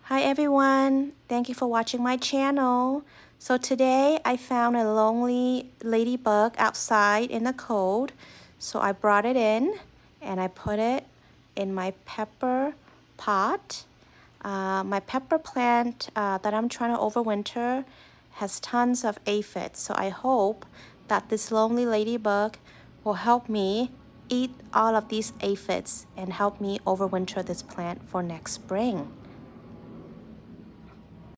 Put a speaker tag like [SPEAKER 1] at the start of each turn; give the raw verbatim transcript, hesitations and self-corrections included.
[SPEAKER 1] Hi everyone, thank you for watching my channel. So today I found a lonely ladybug outside in the cold. So I brought it in and I put it in my pepper pot. Uh, my pepper plant uh, that I'm trying to overwinter has tons of aphids. So I hope that this lonely ladybug will help me eat all of these aphids and help me overwinter this plant for next spring.